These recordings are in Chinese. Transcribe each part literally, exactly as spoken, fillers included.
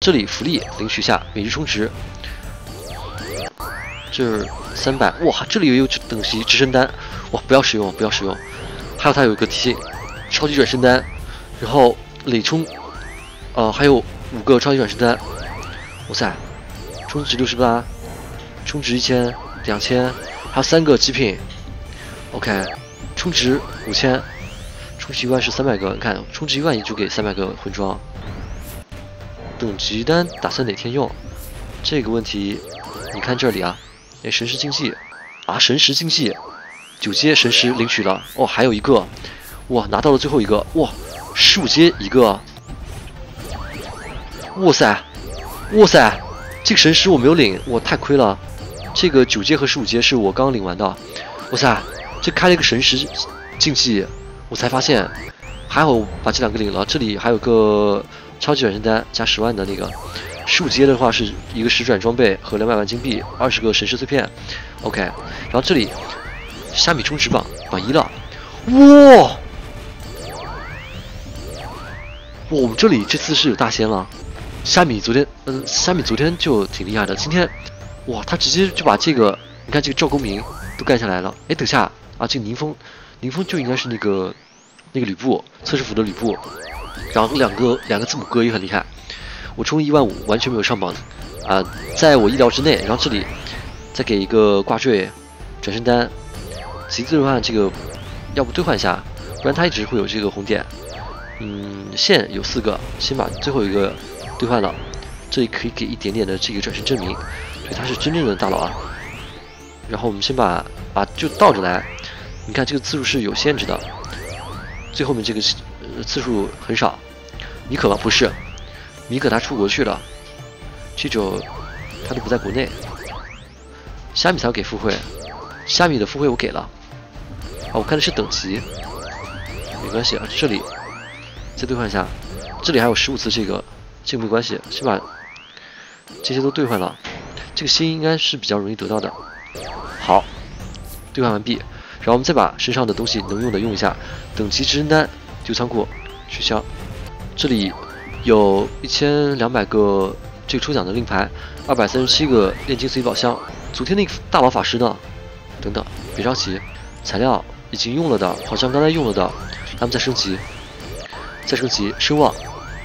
这里福利领取下每日充值，这三百，哇，这里也有等级直升丹，哇，不要使用，不要使用。还有它有一个提醒，超级转身丹，然后累充，呃，还有五个超级转身丹，哇塞，充值六十八，充值一千、两千，还有三个极品 ，OK， 充值五千，充值一万是三百个，你看，充值一万也就给三百个魂装。等级单打算哪天用？这个问题，你看这里啊，哎，神石竞技啊，神石竞技，九阶神石领取了哦，还有一个，哇，拿到了最后一个，哇，十五阶一个，哇塞，哇塞，这个神石我没有领，我太亏了。这个九阶和十五阶是我刚领完的，哇塞，这开了一个神石竞技，我才发现，还好把这两个领了。这里还有个超级转身丹加十万的那个，十五阶的话是一个十转装备和两百万金币，二十个神石碎片 ，OK。然后这里虾米充值榜榜一了，哇！哇，我们这里这次是有大仙了。虾米昨天，嗯、呃，虾米昨天就挺厉害的，今天，哇，他直接就把这个，你看这个赵公明都干下来了。哎，等下啊，这个宁风，宁风就应该是那个那个吕布测试服的吕布。然后两个两个字母哥也很厉害，我充一万五完全没有上榜啊、呃，在我意料之内。然后这里再给一个挂坠转身丹，其次的话这个要不兑换一下，不然它一直会有这个红点。嗯，线有四个，先把最后一个兑换了，这里可以给一点点的这个转身证明，所以他是真正的大佬啊。然后我们先把啊就倒着来，你看这个次数是有限制的，最后面这个呃次数很少。米可吗？不是，米可他出国去了，这种他都不在国内。虾米才要给附会，虾米的附会我给了。啊，我看的是等级，没关系啊，这里再兑换一下，这里还有十五次这个，这个没关系，先把这些都兑换了。这个星应该是比较容易得到的。好，兑换完毕，然后我们再把身上的东西能用的用一下。等级直升丹丢仓库取消。这里有一千两百个这个抽奖的令牌，二百三十七个炼金随宝箱。昨天那个大佬法师呢？等等，别着急，材料已经用了的，好像刚才用了的，咱们再升级，再升级，声望，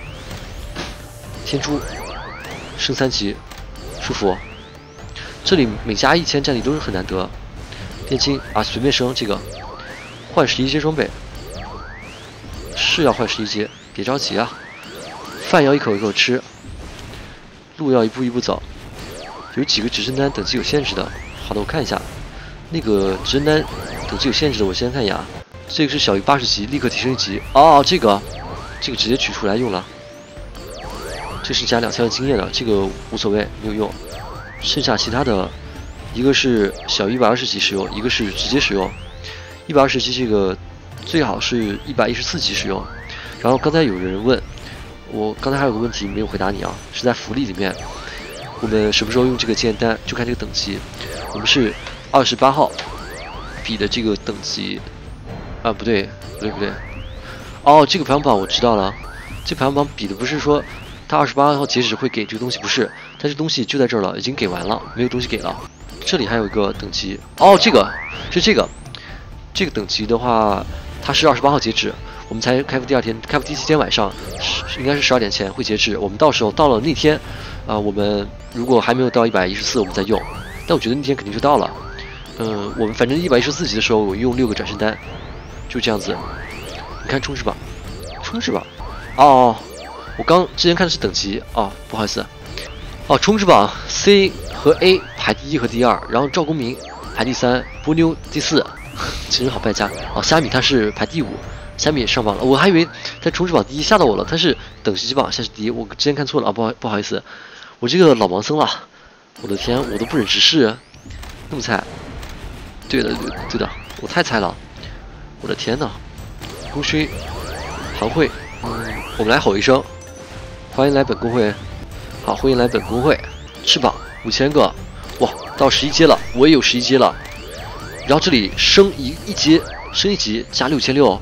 天珠，升三级，舒服。这里每加一千战力都是很难得。炼金啊，随便升这个，换十一阶装备，是要换十一阶。别着急啊，饭要一口一口吃，路要一步一步走。有几个直升丹等级有限制的，好的，我看一下，那个直升丹等级有限制的，我先看一眼啊。这个是小于八十级，立刻提升一级。哦，这个，这个直接取出来用了。这是加两千万经验的，这个无所谓，没有用。剩下其他的，一个是小于一百二十级使用，一个是直接使用。一百二十级这个最好是一百一十四级使用。然后刚才有人问我，刚才还有个问题没有回答你啊，是在福利里面，我们什么时候用这个经验单，就看这个等级。我们是二十八号比的这个等级，啊，不对，不对，不对。哦，这个排行榜我知道了，这排行榜比的不是说他二十八号截止会给这个东西，不是，但是东西就在这儿了，已经给完了，没有东西给了。这里还有一个等级，哦，这个是这个，这个等级的话，它是二十八号截止。我们才开服第二天，开服第七天晚上，应该是十二点前会截止。我们到时候到了那天，啊、呃，我们如果还没有到一百一十四，我们再用。但我觉得那天肯定就到了。嗯，我们反正一百一十四级的时候，我用六个转身丹，就这样子。你看充值榜，充值榜，哦，我刚之前看的是等级，哦，不好意思，哦，充值榜 C 和 A 排第一和第二，然后赵公明排第三，波妞第四，真是好败家。哦，虾米他是排第五。虾米也上榜了，我还以为在充值榜第一，吓到我了。他是等级榜下是第一，我之前看错了啊，不好不好意思，我这个老盲僧了，我的天，我都不忍直视，那么菜，对的对的对的，我太菜了，我的天呐，功勋，行会，嗯，我们来吼一声，欢迎来本公会，好，欢迎来本公会，翅膀五千个，哇，到十一阶了，我也有十一阶了，然后这里升一一阶，升一级加六千六。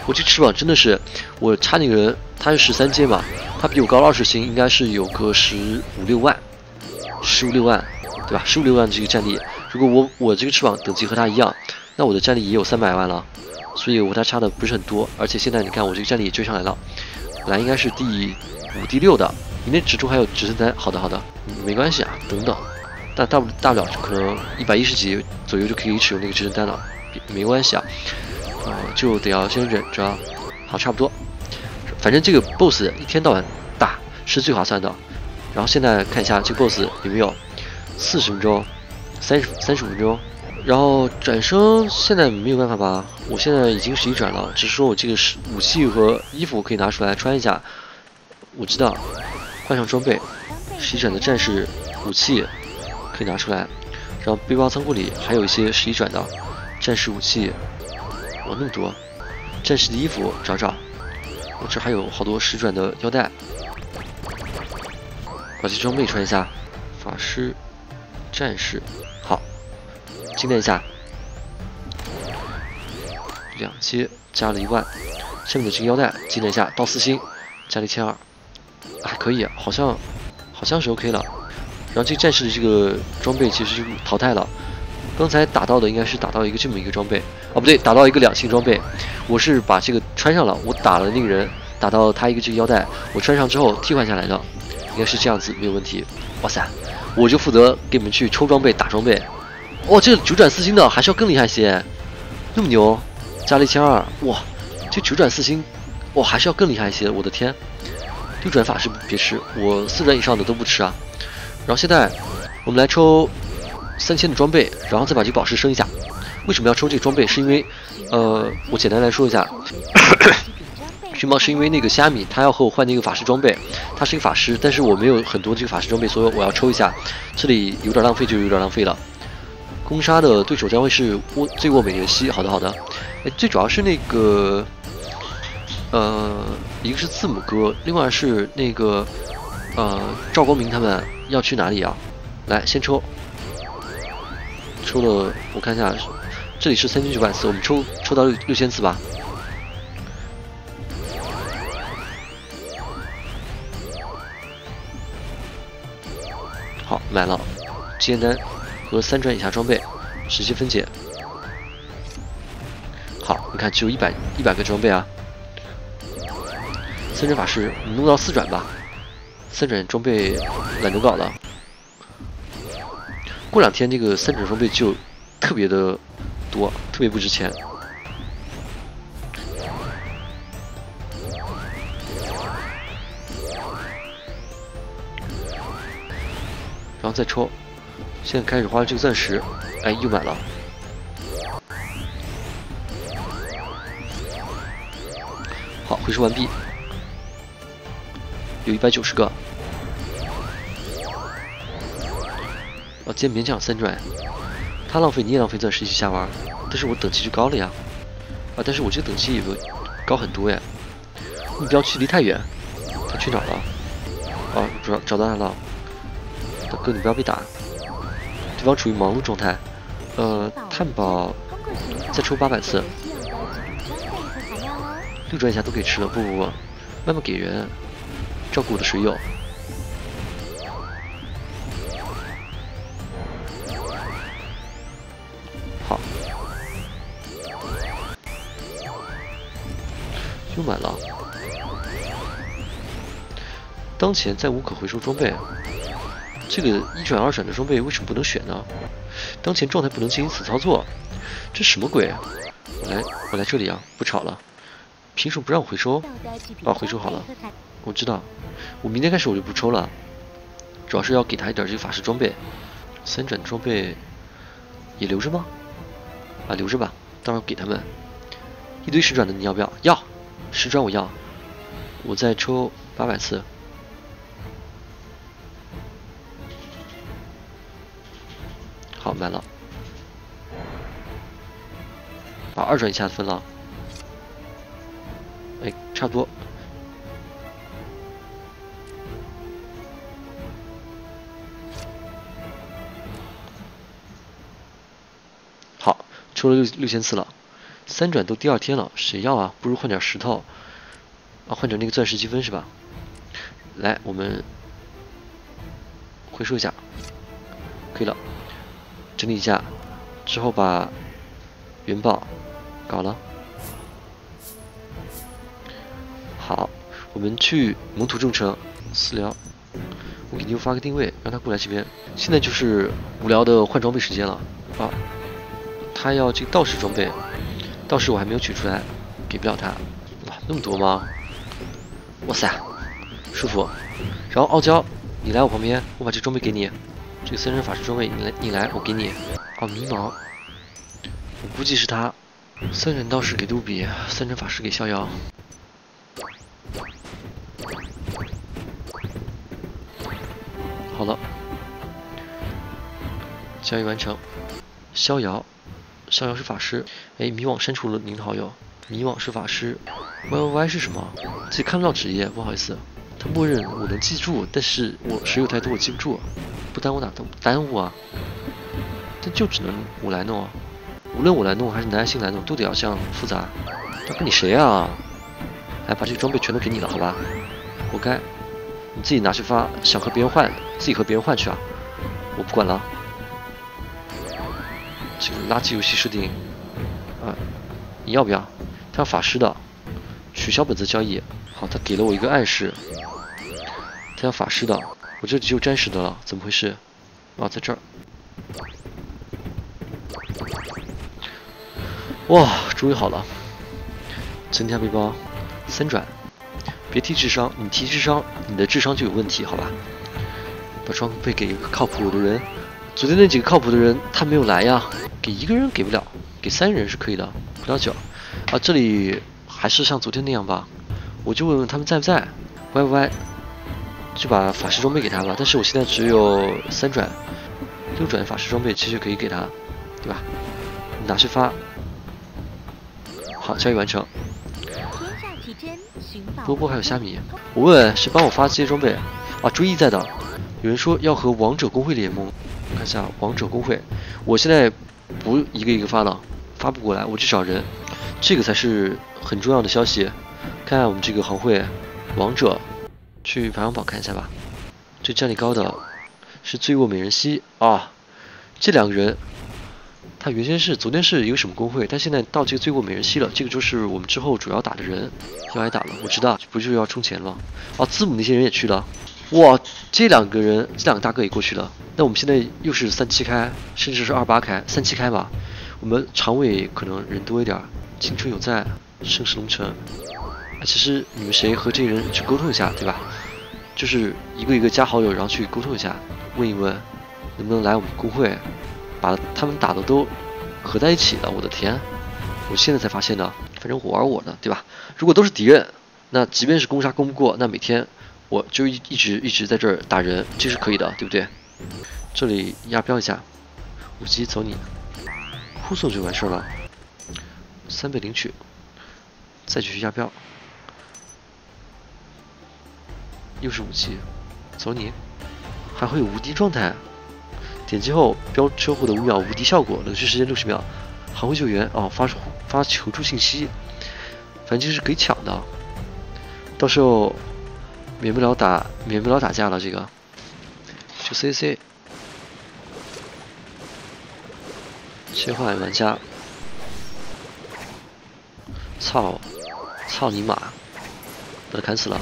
我这翅膀真的是，我差那个人他是十三阶嘛，他比我高了二十星，应该是有个十五六万，十五六万，对吧？十五六万这个战力，如果我我这个翅膀等级和他一样，那我的战力也有三百万了，所以我和他差的不是很多。而且现在你看我这个战力也追上来了，本来应该是第五、第六的，你那指中还有直升单，好的好的，没关系啊，等等，但大不大不了可能一百一十级左右就可以使用那个直升单了，没关系啊。呃，就得要先忍着，好，差不多。反正这个 boss 一天到晚打是最划算的。然后现在看一下这个 boss 有没有四十分钟、三十三十五分钟。然后转生现在没有办法吧？我现在已经十一转了，只是说我这个是武器和衣服可以拿出来穿一下。我知道，换上装备，十一转的战士武器可以拿出来。然后背包仓库里还有一些十一转的战士武器。哇，那么多！战士的衣服找找，我这还有好多十转的腰带，把这装备穿一下。法师、战士，好，精炼一下，两阶加了一万。下面的这个腰带精炼一下，到四星，加了一千二，还可以，好像好像是 OK 了。然后这个战士的这个装备其实就淘汰了。刚才打到的应该是打到一个这么一个装备，哦不对，打到一个两星装备。我是把这个穿上了，我打了那个人，打到他一个这个腰带，我穿上之后替换下来的，应该是这样子，没有问题。哇塞，我就负责给你们去抽装备、打装备。哦，这个九转四星的还是要更厉害些，那么牛，加了一千二，哇，这九转四星，哇还是要更厉害一些，我的天！六转法师别吃，我四转以上的都不吃啊。然后现在我们来抽三千的装备，然后再把这个宝石升一下。为什么要抽这个装备？是因为，呃，我简单来说一下，熊猫是因为那个虾米他要和我换那个法师装备，他是一个法师，但是我没有很多这个法师装备，所以我要抽一下。这里有点浪费，就有点浪费了。攻杀的对手将会是沃最沃美耶西，好的好的。哎，最主要是那个，呃，一个是字母哥，另外是那个，呃，赵光明他们要去哪里啊？来，先抽。抽了，我看一下，这里是三千九百次，我们抽抽到六六千次吧。好，买了经验单和三转以下装备，直接分解。好，你看只有一百一百个装备啊。三转法师，你弄到四转吧，三转装备懒得搞了。过两天这个三转装备就特别的多，特别不值钱。然后再抽，现在开始花这个钻石，哎，又买了。好，回收完毕，有一百九十个。哦，今天勉强三转，他浪费你也浪费钻石一起瞎玩，但是我等级就高了呀。啊，但是我这个等级也高很多呀。目标距离太远，他去哪儿了？哦，找找到他了。大哥，你不要被打，对方处于忙碌状态。呃，探宝再抽八百次，六转以下都可以吃了。不不不，慢慢给人，照顾我的水友。好，又买了。当前再无可回收装备。这个一转二转的装备为什么不能选呢？当前状态不能进行此操作，这什么鬼？我来，我来这里啊！不吵了，凭什么不让我回收？啊，回收好了，我知道。我明天开始我就不抽了，主要是要给他一点这个法师装备。三转装备也留着吗？啊，留着吧，到时候给他们。一堆十转的你要不要？要，十转我要。我再抽八百次。好，买了，把二转以下分了，哎，差不多。好，抽了六六千次了， 三转都第二天了，谁要啊？不如换点石头啊，换点那个钻石积分是吧？来，我们回收一下，可以了。整理一下之后，把元宝搞了。好，我们去蒙土众城私聊。我给妞发个定位，让他过来这边。现在就是无聊的换装备时间了啊！他要这个道士装备，道士我还没有取出来，给不了他。哇，那么多吗？哇塞，舒服。然后傲娇，你来我旁边，我把这装备给你。这个森人法师装备，你来，你来，我给你。啊，迷茫，我估计是他。森人道士给杜比，森人法师给逍遥。好了，交易完成。逍遥，逍遥是法师。哎，迷惘删除了您的好友。迷惘是法师。Y Y Y 是什么？自己看不到职业，不好意思。他默认我能记住，但是我水有太多，我记不住。不耽误哪都不耽误啊。但就只能我来弄啊。无论我来弄还是南爱星来弄，都得要这样复杂。要跟你谁啊？来，把这个装备全都给你了，好吧？活该。你自己拿去发，想和别人换，自己和别人换去啊！我不管了。这个垃圾游戏设定，啊，你要不要？他要法师的，取消本次交易。好，他给了我一个暗示。他要法师的，我这里只有战士的了，怎么回事？啊，在这儿。哇，终于好了。增加背包，三转。别提智商，你提智商，你的智商就有问题，好吧？把装备给一个靠谱的人。昨天那几个靠谱的人，他没有来呀。给一个人给不了，给三人是可以的。葡萄酒，啊，这里还是像昨天那样吧。我就问问他们在不在。Y Y Y， 就把法师装备给他吧。但是我现在只有三转，六转法师装备其实可以给他，对吧？拿去发。好，交易完成。波波还有虾米，我问谁帮我发这些装备啊？追忆在的，有人说要和王者公会联盟，我看一下王者公会，我现在不一个一个发了，发不过来，我去找人，这个才是很重要的消息。看看我们这个行会王者，去排行榜看一下吧。这战力高的是醉卧美人兮啊，这两个人。他原先是昨天是一个什么公会，但现在到这个醉卧美人兮了，这个就是我们之后主要打的人，要挨打了。我知道，不就是要充钱了？哦，字母那些人也去了，哇，这两个人，这两个大哥也过去了。那我们现在又是三七开，甚至是二八开，三七开吧。我们常委可能人多一点，青春有在，盛世龙城。其实你们谁和这些人去沟通一下，对吧？就是一个一个加好友，然后去沟通一下，问一问能不能来我们公会。把他们打的都合在一起了，我的天！我现在才发现的，反正我玩我的，对吧？如果都是敌人，那即便是攻杀攻不过，那每天我就一一直一直在这儿打人，这是可以的，对不对？这里压标一下，五级走你，护送就完事了。三倍领取，再继续压标，又是五级，走你，还会有无敌状态。点击后标车获得五秒无敌效果，冷却时间六十秒。行会救援哦，发发求助信息，反正就是可以抢的。到时候免不了打免不了打架了，这个就 C C 切换玩家。操操你妈！把他砍死了。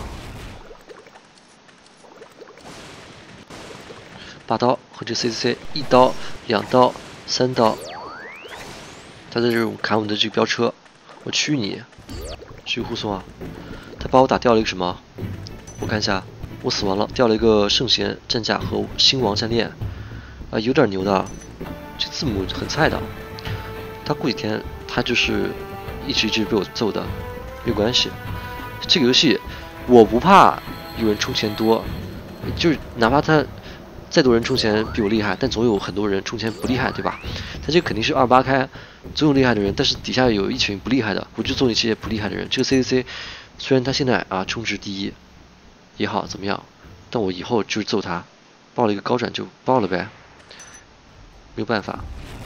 八刀和这 C C C 一刀、两刀、三刀，他在这种砍我们的这个飙车，我去你！去护送啊！他把我打掉了一个什么？我看一下，我死亡了，掉了一个圣贤战甲和星王战链，啊，有点牛的。这字母很菜的，他过几天他就是一直一直被我揍的，没关系。这个游戏我不怕有人充钱多，就是哪怕他。再多人充钱比我厉害，但总有很多人充钱不厉害，对吧？他这肯定是二八开，总有厉害的人，但是底下有一群不厉害的，我就揍那些不厉害的人。这个 C C C 虽然他现在啊充值第一也好怎么样，但我以后就是揍他，报了一个高转就报了呗，没有办法。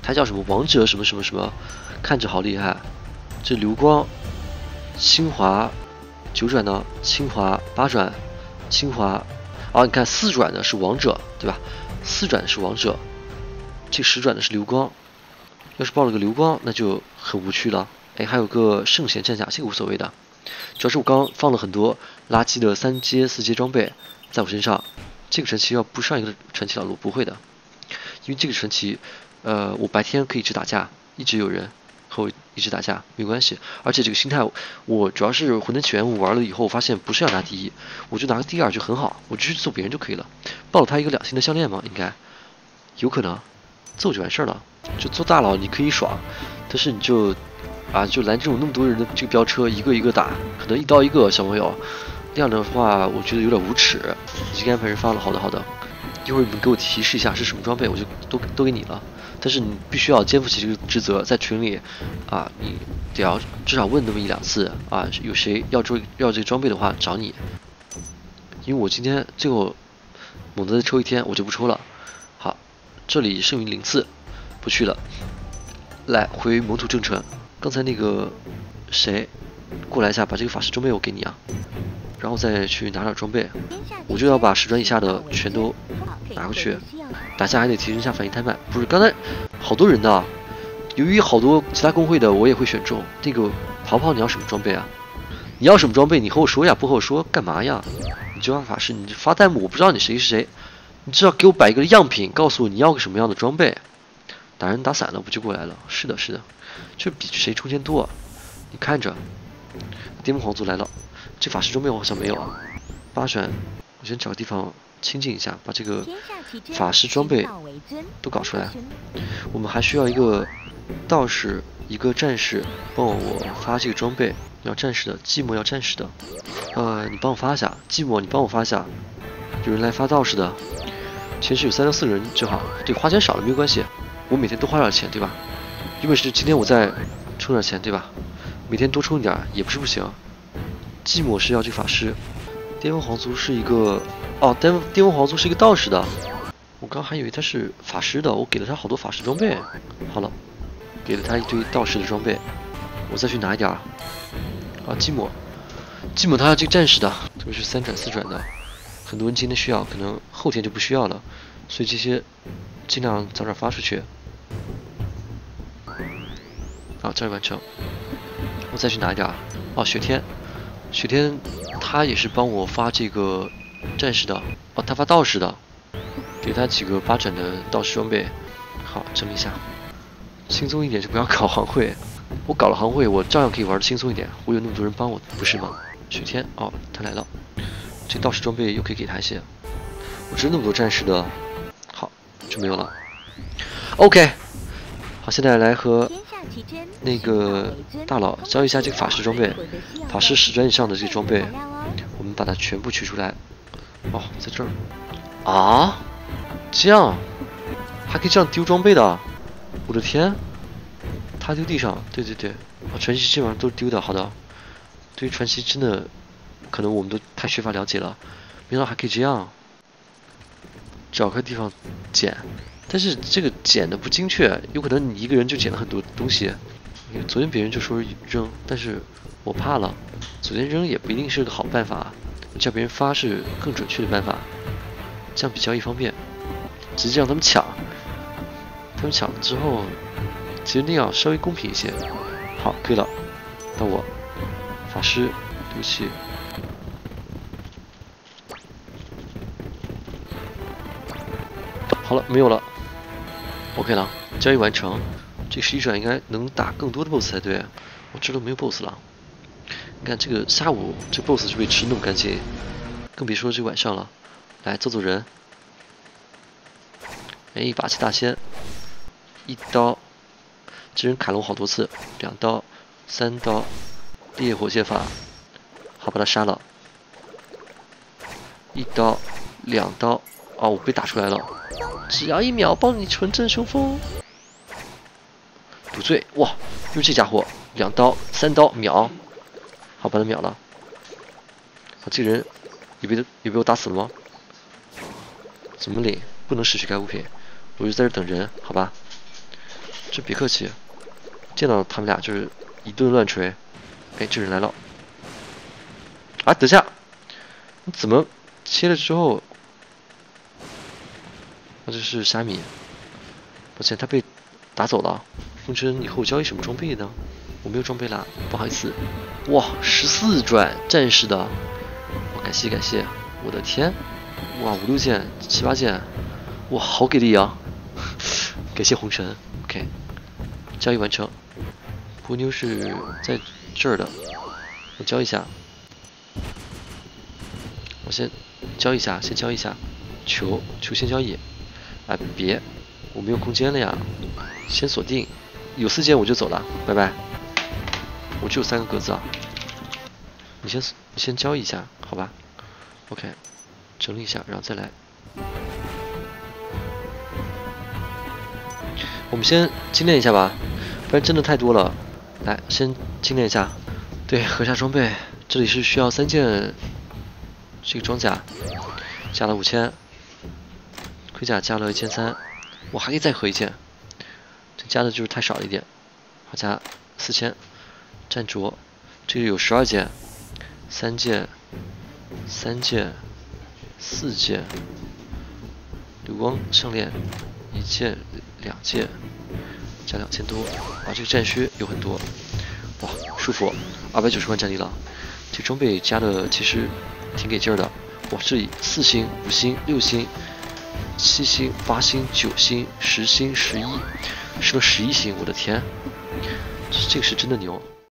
他叫什么王者什么什么什么，看着好厉害。这流光、清华九转呢，清华八转，清华啊，你看四转的是王者，对吧？四转的是王者，这十转的是流光。要是报了个流光，那就很无趣了。哎，还有个圣贤战甲，这个无所谓的。主要是我刚放了很多垃圾的三阶、四阶装备在我身上，这个传奇要不上一个传奇老路不会的，因为这个传奇，呃，我白天可以一直打架，一直有人和我一直打架，没关系。而且这个心态，我主要是魂灯起源我玩了以后，我发现不是要拿第一，我就拿个第二就很好，我就去揍别人就可以了。报了他一个两星的项链吗？应该有可能，揍就完事儿了。就做大佬你可以爽，但是你就啊就来这种那么多人的这个飙车，一个一个打，可能一刀一个小朋友，那样的话我觉得有点无耻。已经安排人发了，好的好的，一会儿你们给我提示一下是什么装备，我就都都给你了。但是你必须要肩负起这个职责，在群里啊，你得要至少问那么一两次啊，有谁要抽要这个装备的话找你，因为我今天最后猛的抽一天，我就不抽了。好，这里剩余零次。不去了，来回蒙土正城。刚才那个谁过来一下，把这个法师装备我给你啊，然后再去拿点装备。我就要把十转以下的全都拿过去，打架还得提升一下反应太慢。不是，刚才好多人的，由于好多其他公会的我也会选中。那个跑跑你要什么装备啊？你要什么装备？你和我说呀，不和我说干嘛呀？你就按法师，你发弹幕，我不知道你谁是谁，你至少给我摆一个样品，告诉我你要个什么样的装备。打人打散了不就过来了？是的，是的，就比谁充钱多。你看着，巅峰皇族来了，这法师装备我好像没有啊。八转，我先找个地方清静一下，把这个法师装备都搞出来。我们还需要一个道士，一个战士帮我发这个装备。要战士的，寂寞要战士的。呃，你帮我发一下，寂寞你帮我发一下。有人来发道士的，前十有三到四个人就好。对，花钱少了没有关系。我每天多花点钱，对吧？因为是今天我再充点钱，对吧？每天多充一点也不是不行。寂寞是要这个法师，巅峰皇族是一个哦，巅巅峰皇族是一个道士的。我刚还以为他是法师的，我给了他好多法师装备。好了，给了他一堆道士的装备，我再去拿一点啊。寂寞，寂寞他要这个战士的，特别是三转四转的，很多人今天需要，可能后天就不需要了，所以这些尽量早点发出去。好，这儿完成。我再去拿一点。哦，雪天，雪天他也是帮我发这个战士的。哦，他发道士的，给他几个八转的道士装备。好，整理一下，轻松一点就不要搞行会。我搞了行会，我照样可以玩的轻松一点。我有那么多人帮我，不是吗？雪天，哦，他来了。这道士装备又可以给他一些。我值那么多战士的。好，就没有了。OK。好，现在来和那个大佬交易一下这个法师装备，法师十转以上的这个装备，我们把它全部取出来。哦，在这儿啊，这样还可以这样丢装备的，我的天！他丢地上，对对对，啊，传奇基本上都是丢的。好的，对于传奇真的，可能我们都太缺乏了解了，没想到还可以这样，找个地方捡。但是这个捡的不精确，有可能你一个人就捡了很多东西。昨天别人就说扔，但是我怕了，昨天扔也不一定是个好办法，叫别人发是更准确的办法，这样比交易方便。直接让他们抢，他们抢了之后，其实那样稍微公平一些。好，可以了，到我法师，对不起。好了，没有了。OK 了，交易完成。这个十一转应该能打更多的 BOSS 才对。我这都没有 BOSS 了。你看这个下午这 BOSS 就被吃那么干净，更别说这晚上了。来揍揍人。哎，霸气大仙，一刀，这人砍了我好多次，两刀，三刀，烈火剑法，好把他杀了。一刀，两刀，哦，我被打出来了。只要一秒帮你纯正修复。堵罪，哇！就是这家伙，两刀、三刀秒，好把他秒了。啊，这个人也被也被我打死了吗？怎么领？不能失去该物品，我就在这等人，好吧？ 这别客气，见到他们俩就是一顿乱锤。哎，这人来了！啊，等下，你怎么切了之后？那这是虾米。抱歉，他被打走了。风筝以后交易什么装备呢？我没有装备啦，不好意思。哇，十四转战士的，哇，感谢感谢，我的天，哇，五六件、七八件，哇，好给力啊！感谢红尘 ，OK， 交易完成。波妞是在这儿的，我交一下。我先交一下，先交一下，球球先交易。啊，别，我没有空间了呀，先锁定，有四件我就走了，拜拜。我只有三个格子啊，你先你先交易一下，好吧 ？OK， 整理一下，然后再来。我们先精炼一下吧，不然真的太多了。来，先精炼一下。对，合下装备，这里是需要三件这个装甲，加了五千，盔甲加了一千三，我还可以再合一件，这加的就是太少了一点，好加四千。战着，这个有十二件，三件，三件，四件，流光项链一件，两件，加两千多。啊，这个战靴有很多，哇，舒服，二百九十万战力了。这个装备加的其实挺给劲儿的。哇，这里四星、五星、六星、七星、八星、九星、十星、十一，升了十一星，我的天，这这个是真的牛。